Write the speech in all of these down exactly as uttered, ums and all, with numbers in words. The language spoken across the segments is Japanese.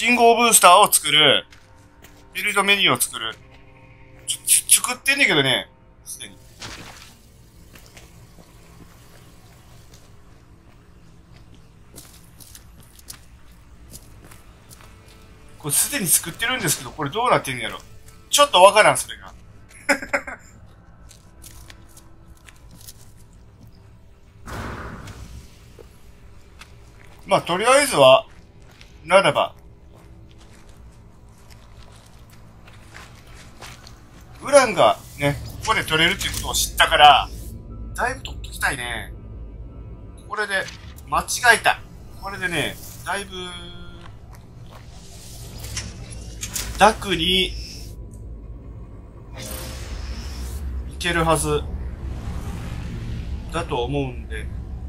信号ブースターを作る。ビルドメニューを作る。ちょ、ち作ってんねんけどね。すでに。これすでに作ってるんですけど、これどうなってんねやろ。ちょっとわからん、それが。まあ、とりあえずは、ならば、ウランがね、ここで取れるっていうことを知ったから、だいぶ取っときたいね。これで、間違えた。これでね、だいぶ、楽に、いけるはず、だと思うんで。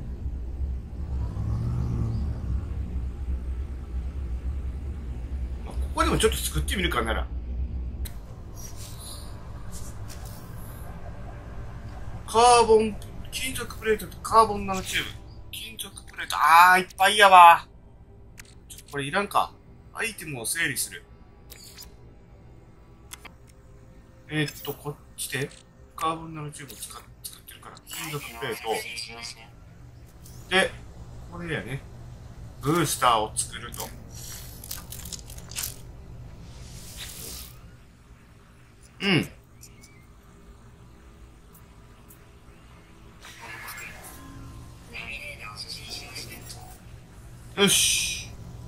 ここでもちょっと作ってみるかなら。カーボン、金属プレートとカーボンナノチューブ。金属プレート、あー、いっぱいやわ。ちょこれいらんか。アイテムを整理する。えー、っと、こっちで、カーボンナノチューブを使っ作ってるから、金属プレート。で、これやね。ブースターを作ると。うん。よし。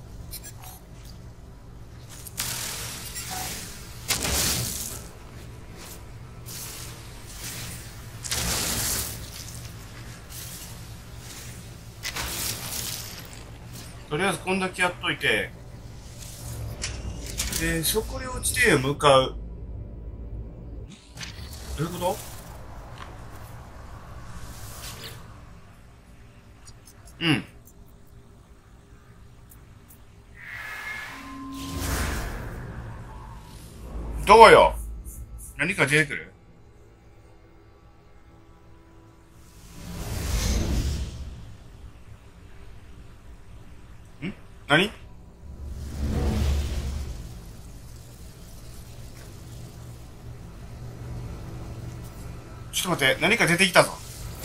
とりあえずこんだけやっといて、で、食料地点へ向かう。どういうこと？うん。どうよ？何か出てくる？ん？何？ちょっと待って、何か出てきたぞ。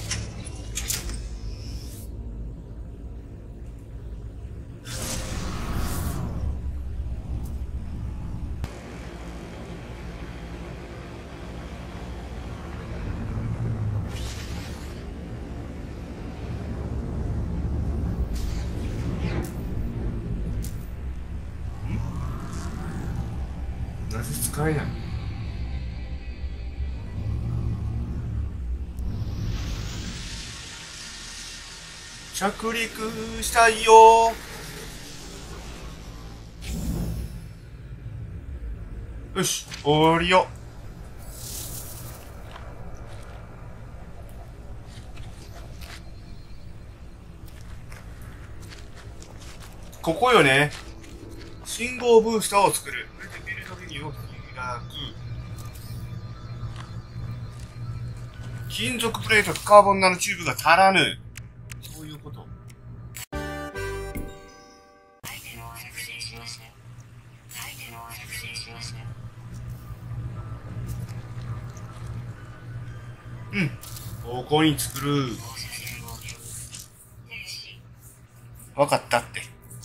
なぜ使えない？着陸したいよー。よし、降りよ。ここよね。信号ブースターを作る。ビルドメニューを開く。金属プレートとカーボンナノチューブが足らぬ。そういうこと。うん。ここに作る。わかったって。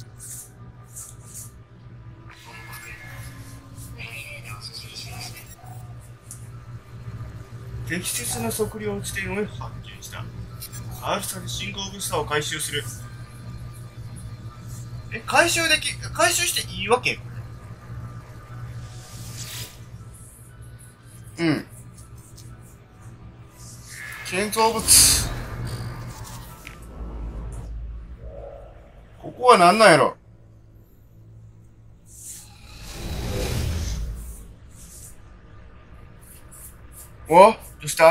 適切な測量地点を発見した。アルファで信号ブースターを回収する。え、回収でき、回収していいわけ？うん。建造物。ここは何なんやろ？お？どうした？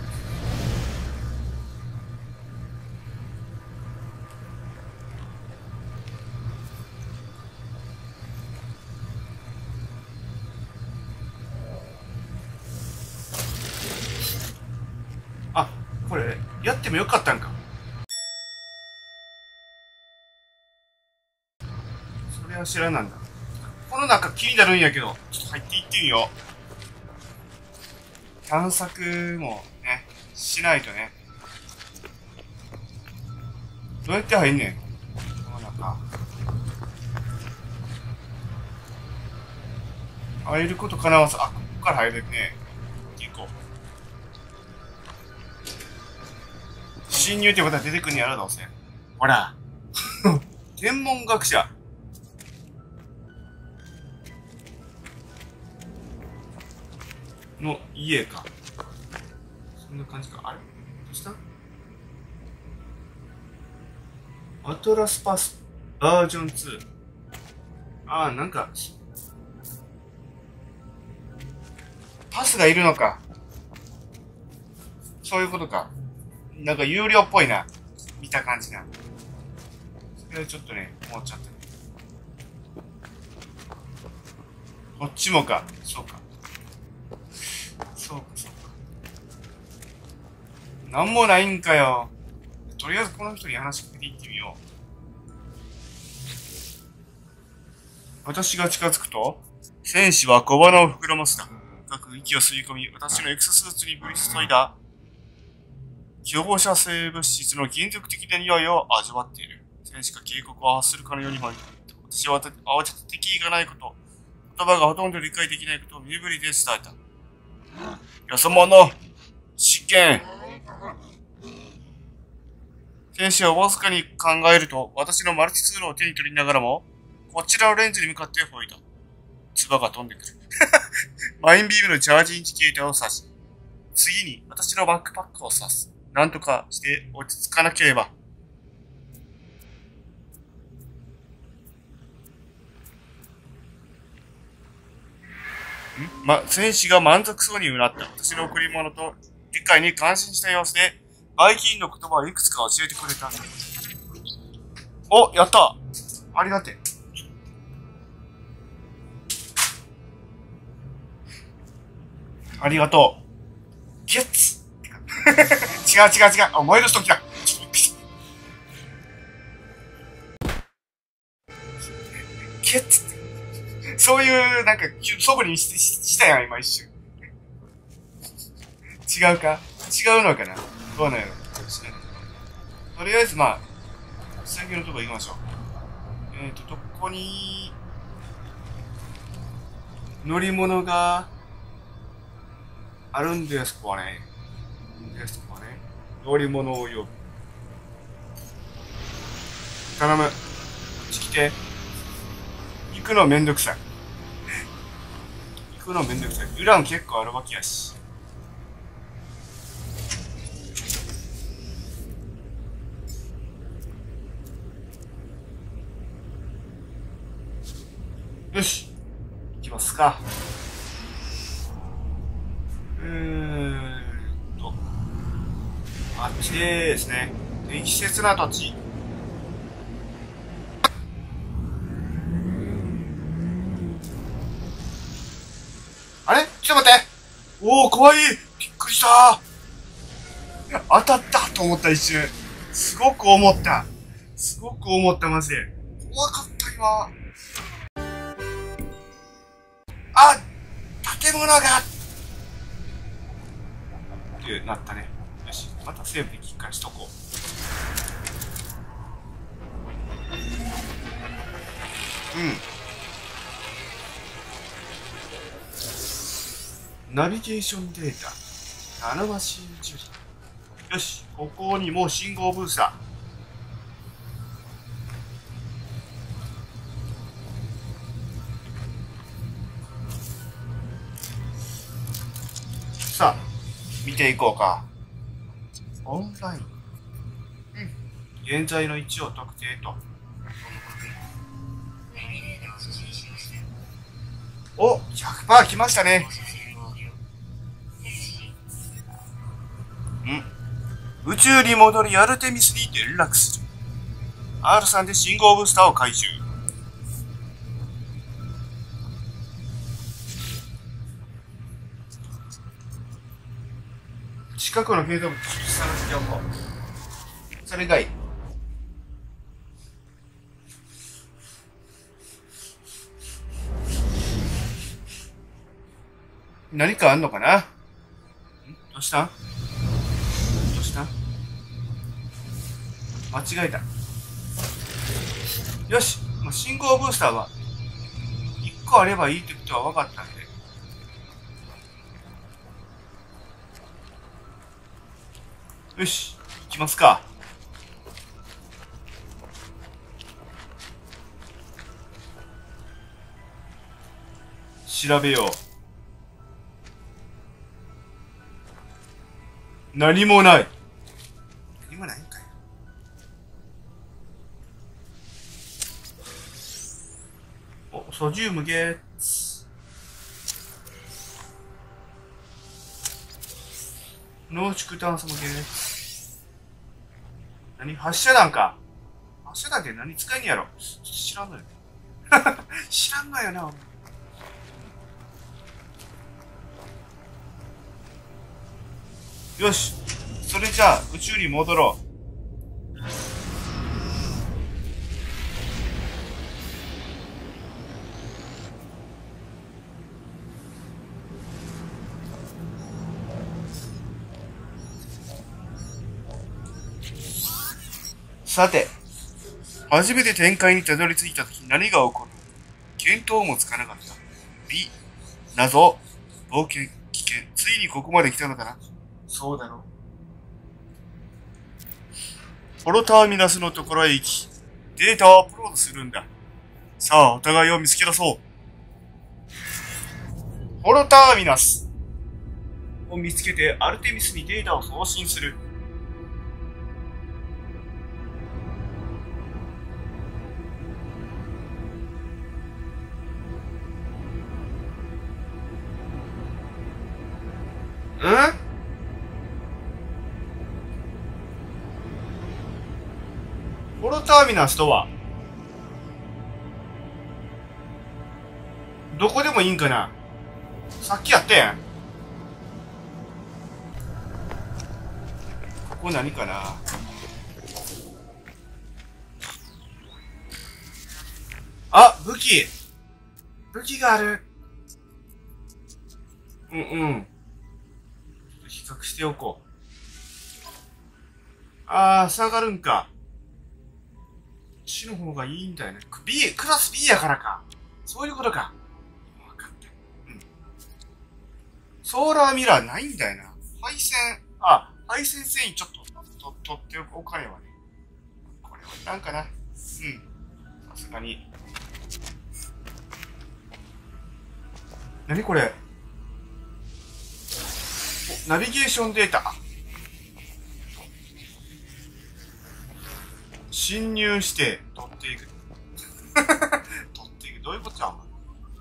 あ、これ、やってもよかったんか。それは知らなんだ。 この中気になるんやけど、ちょっと入っていってみよう。探索もね、しないとね。どうやって入んねんこの中。入ることかなわず、あ、ここから入れるね。結構。侵入ってことは出てくんねやろ、どうせ。ほら。天文学者。の家か。そんな感じか。あれどうしたアトラスパスバージョンツー。ああ、なんか、パスがいるのか。そういうことか。なんか有料っぽいな。見た感じな。それはちょっとね、思っちゃったね。こっちもか。そうか。そうか、そうか。なんもないんかよ。とりあえずこの人に話しかけていってみよう。私が近づくと、戦士は小鼻を膨らませた。深く息を吸い込み、私のエクソスーツに降り注いだ、放射性物質の金属的な匂いを味わっている。戦士が警告を発するかのように入っていた。私は慌てて敵意がないこと、言葉がほとんど理解できないことを身振りで伝えた。よそ者、試験。戦士はわずかに考えると、私のマルチツールを手に取りながらも、こちらのレンズに向かって吠えた。唾が飛んでくる。マインビームのチャージインジケーターを指し、次に私のバックパックを指す。なんとかして落ち着かなければ。んま、戦士が満足そうにうなった。私の贈り物と理解に感心した様子で、バイキンの言葉をいくつか教えてくれた。お、やったありがてえ。ありがとう。ゲッツ違う違う違う。あ、燃える人来た。ゲッツって。そういう、なんか、素振りにし、し、したやん、今一瞬。違うか違うのかなどうなんやろとりあえず、まあ、先のとこ行きましょう。えっと、どこに、乗り物が、あるんですかね。ですかね。乗り物を呼ぶ。頼む。こっち来て。行くのめんどくさい。行くのめんどくさい。ウラン結構あるわけやし。よし。行きますか。うーんと、あっちですね。適切な土地。あれちょっと待っておー、かわいいびっくりした当たったと思った一瞬。すごく思った。すごく思った、マジで。怖かった、今。あ建物がってなったね。よし、またセーブできっかりしとこう。うん。ナビゲーションデータ。ナノマシンジュリ。よし、ここにも信号ブースだ。さあ、見ていこうか。オンライン。うん。現在の位置を特定と。お、ひゃくパーセント 来ましたね。うん。宇宙に戻りアルテミスに連絡する。アールさん で信号ブースターを回収。近くのフェード部と出産しておこう。それがいい。 何かあんのかな？ん？どうしたん？どうしたん？間違えた。よし、まあ、信号ブースターはいっこあればいいってことは分かったんで。よし、行きますか。調べよう。何もない。何もないんかい。お、ソジウムゲッツ。濃縮炭素もゲッツ。何？発射弾か。発射弾って何使いにやろ？知らんのよ。知らんのよな。よし、それじゃあ宇宙に戻ろう。さて、初めて展開にたどり着いたとき何が起こる？見当もつかなかった。B、謎、冒険、危険、ついにここまで来たのだな。そうだろ。ホロターミナスのところへ行き、データをアップロードするんだ。さあ、お互いを見つけ出そう。ホロターミナスを見つけてアルテミスにデータを送信する。ん？ホロターミナスとはどこでもいいんかな？さっきやったやん。ここ何かな？あ、武器武器がある。うんうん。比較しておこう。あー、下がるんか。こっちの方がいいんだよね。B、クラス B やからか。そういうことか。わかった。うん。ソーラーミラーないんだよな。配線、あ、配線繊維ちょっと、と、取っておかねばね。これはいらんかな。うん。さすがに。なにこれ？お、ナビゲーションデータ。侵入して取っていく。取っていく。どういうことじゃん？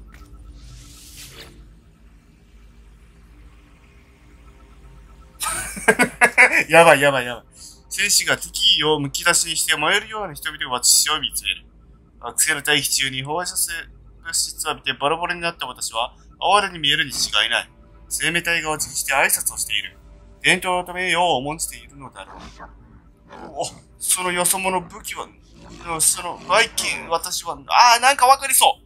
やばいやばいやばい。戦士が敵意をむき出しにして燃えるような人々が私を見つめる。惑星の大気中に放射性物質を浴びてバラバラになった私は哀れに見えるに違いない。生命体が落ちして挨拶をしている。伝統と名誉を重んじているのだろう。お、そのよそ者武器は、そのバイキン、私は、ああ、なんかわかりそう。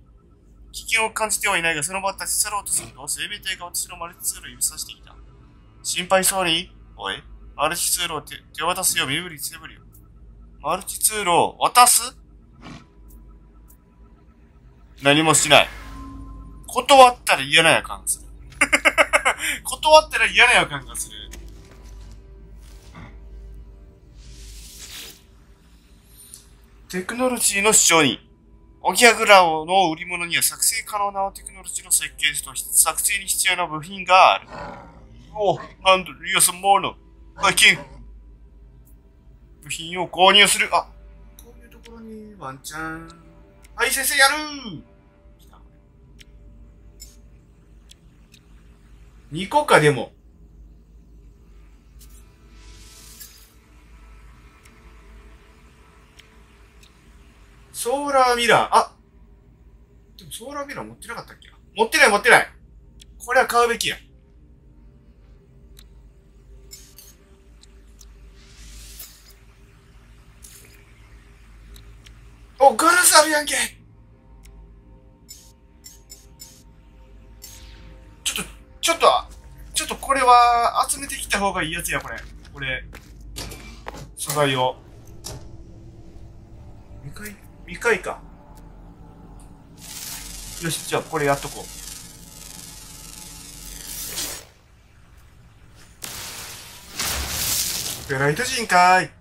危険を感じてはいないが、その場立ち去ろうとすると、生命体が私のマルチツールを指さしてきた。心配そうに、おい、マルチツールを 手, 手渡すよ、身振り手振りよ。マルチツールを渡す？何もしない。断ったら嫌な予感がする。断ったら嫌な予感がする。テクノロジーの主張に、オギアグラオの売り物には作成可能なテクノロジーの設計図と作成に必要な部品がある。お、なんと、リアスモーの、最近、部品を購入する。あ、こういうところにワンチャン。はい、先生やるー。にこか、でも。ソーラーミラー。あ、でもソーラーミラー持ってなかったっけ？持ってない持ってない。これは買うべきや。お、ガラスあるやんけ。ちょっと、ちちょっと、ちょっとこれは集めてきた方がいいやつや、これ。これ。素材を。未開、未開か。よし、じゃあこれやっとこう。オペライト人かーい。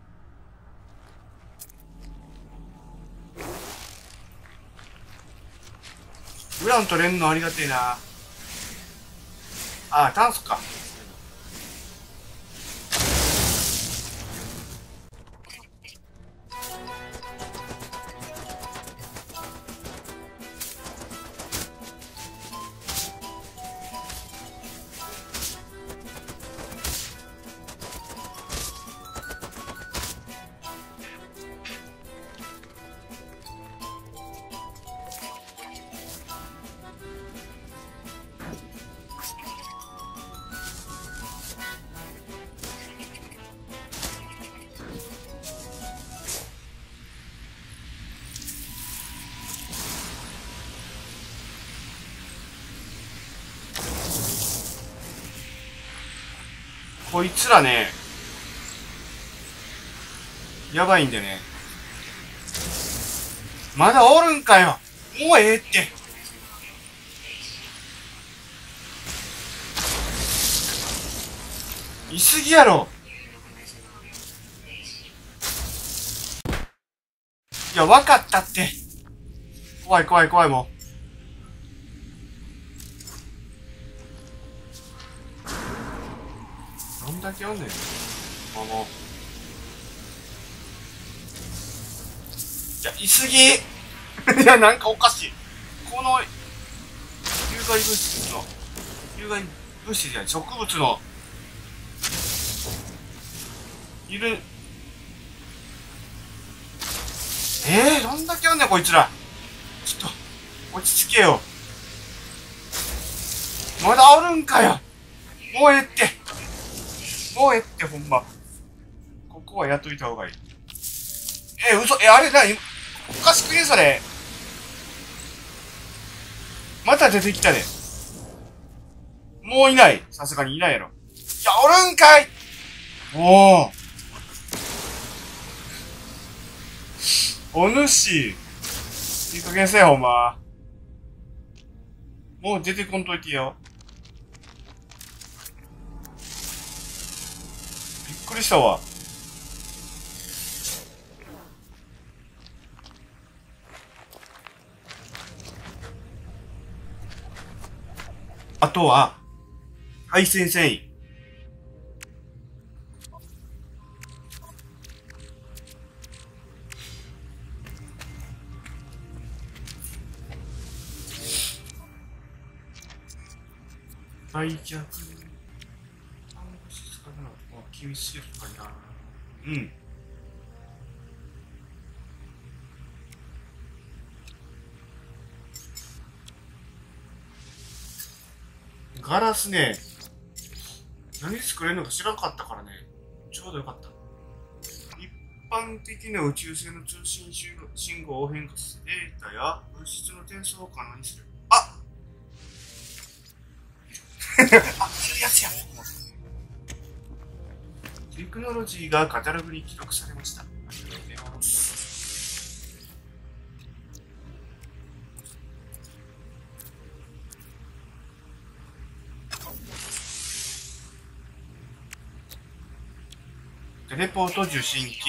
ウラン取れんのありがてえな。ああ、炭素か。こいつらね、やばいんでね。まだおるんかよ。もうええって。いすぎやろ。いや、わかったって。怖い怖い怖いもう。どんだけおんねん。あの。いや、いすぎいや、なんかおかしい。この、有害物質の、有害物質じゃない、植物の、いる、えー、どんだけおんねん、こいつら。ちょっと、落ち着けよ。まだおるんかよ。もうええって。もうええって、ほんま。ここはやっといた方がいい。え、嘘、え、あれなに、おかしくねそれ。また出てきたで。もういない。さすがにいないやろ。いや、おるんかい。おお。お主。いい加減せえ、ほんま。もう出てこんといてよ。びっくりしたわ。あとは、配線繊維。売却。厳しいのかな。うん。ガラスね、何作れるのか知らんかったからね、ちょうどよかった。一般的な宇宙船の通信信号を変化するデータや物質の転送を可能にする。ああ、いるやつや。テクノロジーがカタログに記録されました。ありがとうございます。テレポート受信機。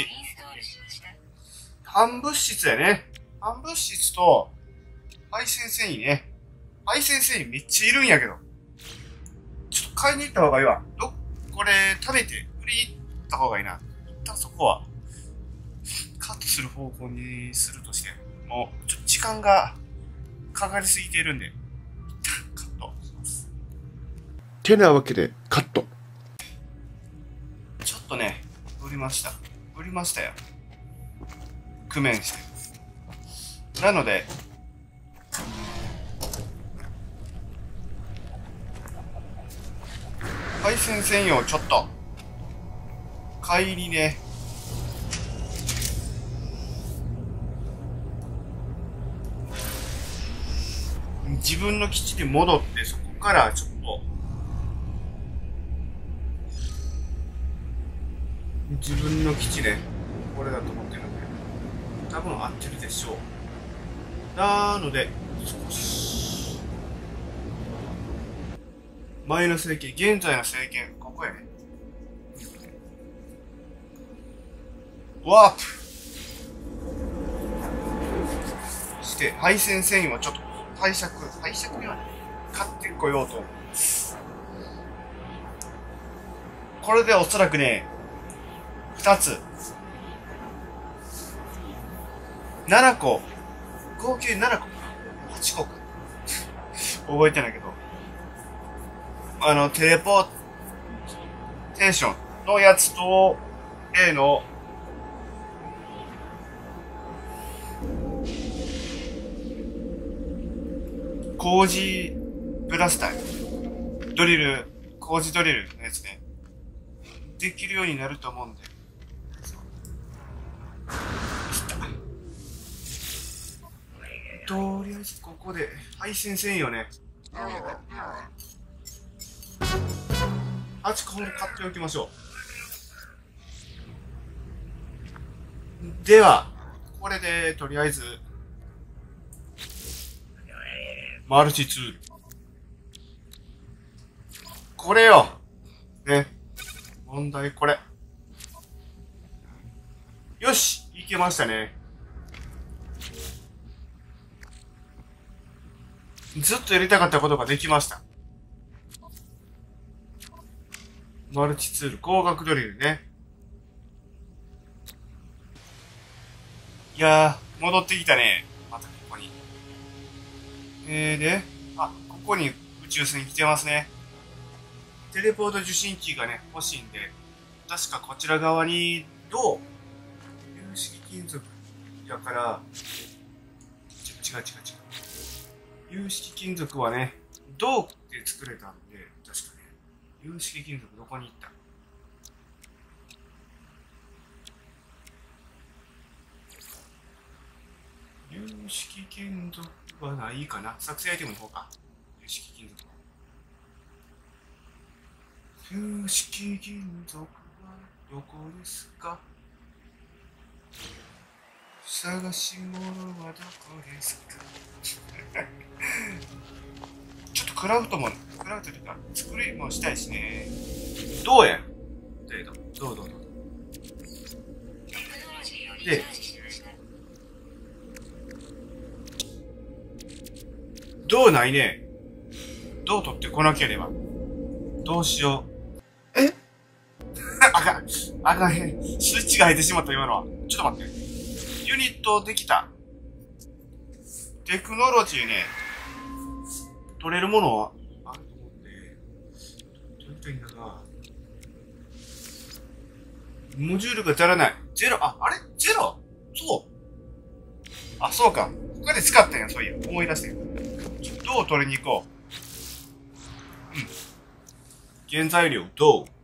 半物質やね。半物質と配線繊維ね。配線繊維めっちゃいるんやけど。ちょっと買いに行った方がいいわ。ど、これ食べて売りに行った方がいいな。一旦そこはカットする方向にするとして、もうちょっと時間がかかりすぎているんで、一旦カットします。 てなわけでカット。 ちょっとね、売りました。売りましたよ。工面して。なので、配線専用ちょっと、帰りね、自分の基地に戻って、そこからちょっと自分の基地ね、これだと思ってるんで、多分合ってるでしょう。なので、少し、前の政権、現在の政権、ここやね。ワープして、配線繊維をちょっと拝借、拝借にはね、買ってこようと。これでおそらくね、二つ。七個。合計七個か。八個か。覚えてないけど。あの、テレポーテーションのやつと、A の、工事ブラスター。ドリル、工事ドリルのやつね。できるようになると思うんで。とりあえずここで配線繊維をね、はちこほど買っておきましょう。では、これでとりあえず、マルチツール。これよ。ね。問題これ。よし、いけましたね。ずっとやりたかったことができました。マルチツール、光学ドリルね。いやー、戻ってきたね。またここに。えーで、あ、ここに宇宙船来てますね。テレポート受信機がね、欲しいんで、確かこちら側に、銅、有識金属だから、ち違う違う違う。有識金属はね、銅で作れたんで、確かね、有識金属どこに行った？有識金属はないかな。作成アイテムの方か。有識金属。有識金属はどこですか？探し物はどこですか？ちょっとクラフトも、クラフトというか、作りもしたいしね。どうやん？どうどうどう。で、どうないね。どう取ってこなければ。どうしよう。えあかん。あかんへん。スイッチが入ってしまった今のは。ちょっと待って。ユニットできた。テクノロジーね。取れるものはあると思うんで。取りたいんだが。モジュールが足らない。ゼロ。あ、あれゼロそう。あ、そうか。他で使ったんや、そういや。思い出して。どう取りに行こう。うん。原材料、銅。